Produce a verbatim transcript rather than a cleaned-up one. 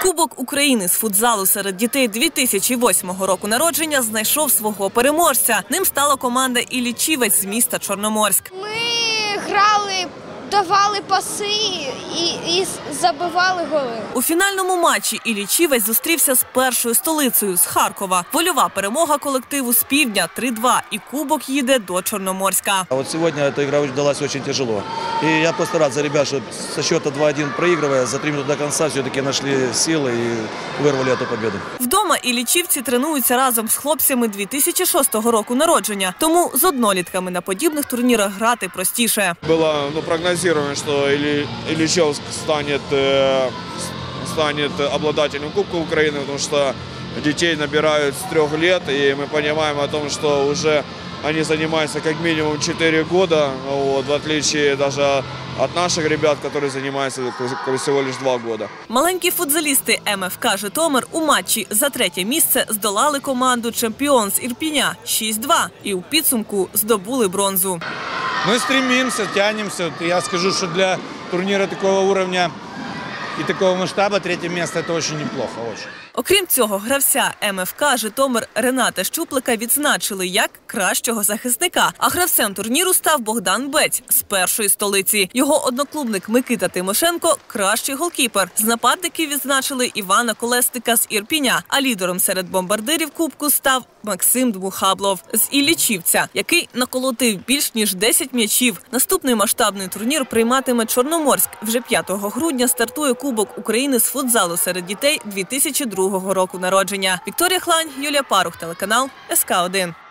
Кубок України з футзалу серед дітей дві тисячі восьмого року народження знайшов свого переможця. Ним стала команда «Іллічівець» з міста Чорноморськ. Ми грали, давали паси і, і забивали голи. У фінальному матчі «Іллічівець» зустрівся з першою столицею – з Харкова. Вольова перемога колективу з півдня три-два, і кубок їде до Чорноморська. А вот сегодня эта игра далась очень тяжело. И я просто рад за ребят, что со счета два-один проигрывая, за три минуты до конца все-таки нашли силы и вырвали эту победу. Вдома іллічівці тренуються разом з хлопцями дві тисячі шостого року народження. Тому з однолітками на подібних турнірах грати простіше. Было ну, прогнозировано, что Ильичевск станет, э, станет обладателем Кубка Украины, потому что детей набирают с трех лет, и мы понимаем о том, что уже они занимаются как минимум четыре года, вот, в отличие даже от наших ребят, которые занимаются всего лишь два года. Маленькі футзалісти ем еф ка «Житомир» у матчі за третє місце здолали команду «Чемпіон» з Ірпеня шість-два і у підсумку здобули бронзу. Мы стремимся, тянемся. Я скажу, что для турнира такого уровня и такого масштаба третье место – это очень неплохо. Очень. Окрім цього, гравця ем еф ка «Житомир» Рената Щуплика відзначили як кращого захисника. А гравцем турніру став Богдан Бець з першої столиці. Його одноклубник Микита Тимошенко – кращий голкіпер. З нападників відзначили Івана Колесника з Ірпеня. А лідером серед бомбардирів кубку став Максим Дмухаблов з Іллічівця, який наколотив більш ніж десять м'ячів. Наступний масштабний турнір прийматиме Чорноморськ. Вже п'ятого грудня стартує Кубок України з футзалу серед дітей дві тисячі другого року народження. Вікторія Хлань, Юлія Парух, телеканал ес ка один.